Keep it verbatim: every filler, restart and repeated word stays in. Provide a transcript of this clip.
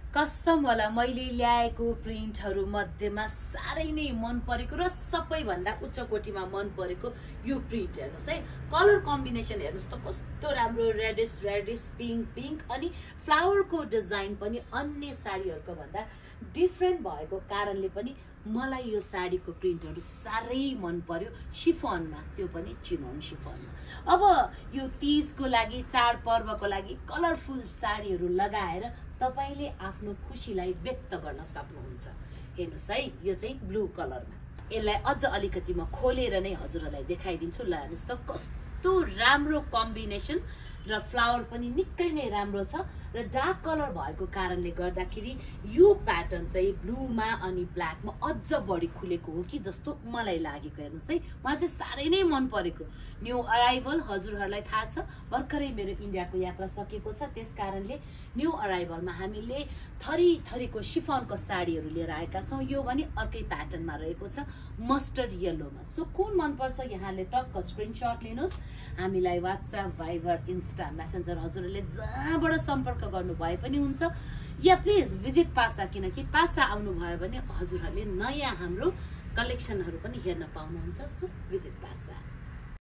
Custom वाला मैले ल्याएको प्रिन्टहरु मध्येमा सारै नै मन परेको र सबैभन्दा उच्च कोटीमा मन परेको यो प्रिन्ट हेर्नुस् है। कलर कम्बिनेसन हेर्नुस् त कस्तो राम्रो, रेडिश रेडिश, पिंक पिंक, अनि फ्लावरको डिजाइन पनि अन्य साडीहरुको भन्दा डिफरेन्ट भएको कारणले पनि मलाई यो साडीको प्रिन्टहरु सारै मन पर्यो। शिफनमा, त्यो पनि चिनोन शिफनमा। अब यो तीजको लागि, चाड पर्वको लागि कलरफुल साडीहरु लगाएर तपाईले आफ्नो खुशीलाई व्यक्त गर्न सक्नुहुन्छ। हेर्नुस् है, यो चाहिँ ब्लू कलरमा। यसलाई अझ अलिकति म खोलेर नै हजुरहरुलाई देखाइदिन्छु। ल हेर्नुस् त कस्तो राम्रो कम्बिनेसन र फ्लावर पनि निकै नै राम्रो छ र डार्क कलर भएको कारणले गर्दाखेरि यो प्याटर्न चाहिँ ब्लूमा अनि ब्ल्याकमा अझ बढी खुलेको हो कि जस्तो मलाई लागेको। हेर्नुस् है, मलाई चाहिँ सारै नै मन परेको। न्यू अराइभल हजुरहरुलाई थाहा छ, भर्खरै मेरो इन्डियाको यात्रा सकेको छ, त्यसकारणले न्यू अराइभलमा हामीले थरी थरीको शिफनको साडीहरु लिएर आएका छौं। यो पनि अर्कै प्याटर्नमा रहेको छ, मस्टर्ड येलोमा। सो कुन मन पर्छ यहाँले टक्क स्क्रिनशट लिनुस्, हामीलाई व्हाट्सएप, भाइबर, इन्स्टा मेसेन्जर हजुरले जहाँबाट सम्पर्क गर्नु भए पनि हुन्छ, या प्लिज भिजिट पासा, किनकि पासा आउनु भयो भने हजुरहरुले नयाँ हाम्रो कलेक्सनहरु पनि हेर्न पाउनुहुन्छ। सो भिजिट पासा।